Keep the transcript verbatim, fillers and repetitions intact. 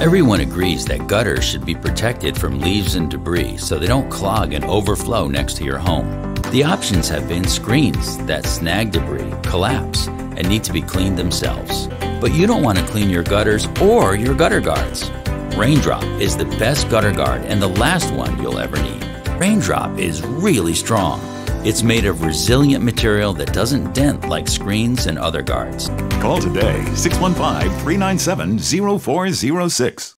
Everyone agrees that gutters should be protected from leaves and debris so they don't clog and overflow next to your home. The options have been screens that snag debris, collapse, and need to be cleaned themselves. But you don't want to clean your gutters or your gutter guards. Raindrop is the best gutter guard and the last one you'll ever need. Raindrop is really strong. It's made of resilient material that doesn't dent like screens and other guards. Call today, six one five, three nine seven, zero four zero six.